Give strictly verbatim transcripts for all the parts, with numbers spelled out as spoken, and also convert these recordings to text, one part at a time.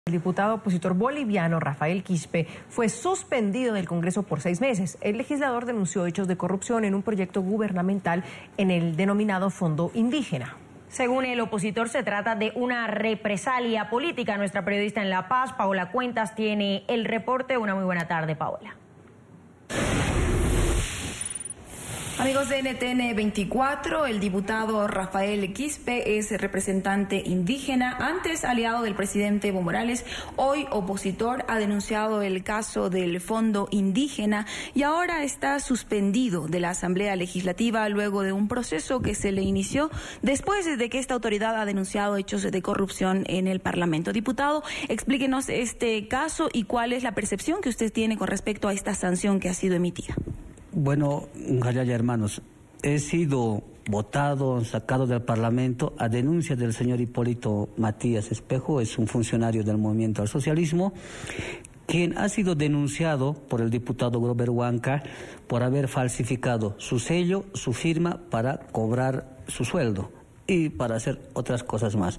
El diputado opositor boliviano Rafael Quispe fue suspendido del Congreso por seis meses. El legislador denunció hechos de corrupción en un proyecto gubernamental en el denominado Fondo Indígena. Según el opositor, se trata de una represalia política. Nuestra periodista en La Paz, Paola Cuentas, tiene el reporte. Una muy buena tarde, Paola. Amigos de N T N veinticuatro, el diputado Rafael Quispe es representante indígena, antes aliado del presidente Evo Morales, hoy opositor, ha denunciado el caso del Fondo Indígena y ahora está suspendido de la Asamblea Legislativa luego de un proceso que se le inició después de que esta autoridad ha denunciado hechos de corrupción en el Parlamento. Diputado, explíquenos este caso y cuál es la percepción que usted tiene con respecto a esta sanción que ha sido emitida. Bueno, Jalaya, hermanos, he sido votado, sacado del Parlamento a denuncia del señor Hipólito Matías Espejo, es un funcionario del Movimiento al Socialismo, quien ha sido denunciado por el diputado Grover Huanca por haber falsificado su sello, su firma para cobrar su sueldo y para hacer otras cosas más.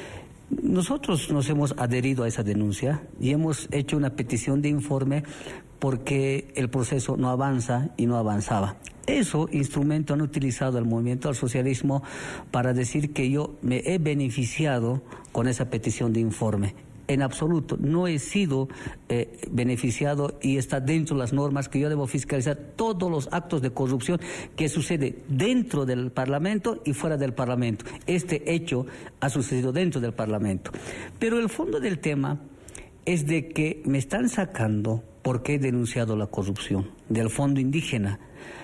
Nosotros nos hemos adherido a esa denuncia y hemos hecho una petición de informe porque el proceso no avanza y no avanzaba. Eso instrumento han utilizado el Movimiento al Socialismo para decir que yo me he beneficiado con esa petición de informe. En absoluto, no he sido eh, beneficiado y está dentro de las normas que yo debo fiscalizar todos los actos de corrupción que sucede dentro del Parlamento y fuera del Parlamento. Este hecho ha sucedido dentro del Parlamento. Pero el fondo del tema es de que me están sacando porque he denunciado la corrupción del Fondo Indígena.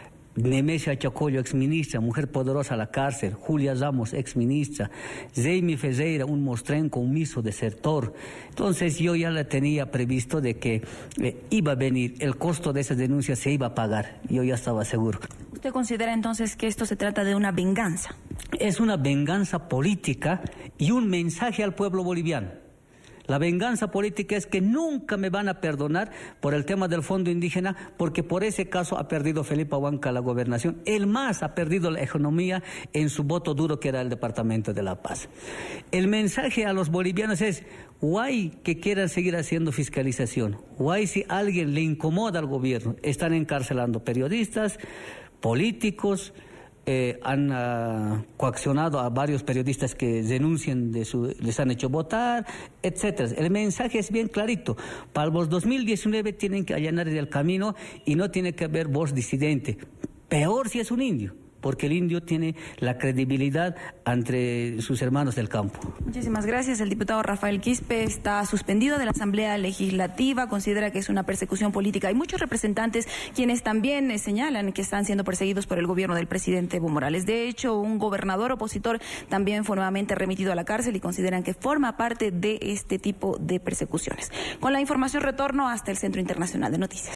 Nemesia Chacollo, exministra, mujer poderosa a la cárcel. Julia Ramos, exministra. Jaime Ferreira, un mostrenco, un miso desertor. Entonces yo ya la tenía previsto de que eh, iba a venir, el costo de esa denuncia se iba a pagar. Yo ya estaba seguro. ¿Usted considera entonces que esto se trata de una venganza? Es una venganza política y un mensaje al pueblo boliviano. La venganza política es que nunca me van a perdonar por el tema del Fondo Indígena, porque por ese caso ha perdido Felipe Huanca la gobernación. Él más ha perdido la economía en su voto duro, que era el Departamento de La Paz. El mensaje a los bolivianos es, guay que quieran seguir haciendo fiscalización, guay si alguien le incomoda al gobierno. Están encarcelando periodistas, políticos, Eh, han uh, coaccionado a varios periodistas que denuncian, de su, les han hecho votar, etcétera. El mensaje es bien clarito. Para los dos mil diecinueve tienen que allanar el camino y no tiene que haber voz disidente. Peor si es un indio, porque el indio tiene la credibilidad entre sus hermanos del campo. Muchísimas gracias. El diputado Rafael Quispe está suspendido de la Asamblea Legislativa, considera que es una persecución política. Hay muchos representantes quienes también eh, señalan que están siendo perseguidos por el gobierno del presidente Evo Morales. De hecho, un gobernador opositor también fue nuevamente remitido a la cárcel y consideran que forma parte de este tipo de persecuciones. Con la información retorno hasta el Centro Internacional de Noticias.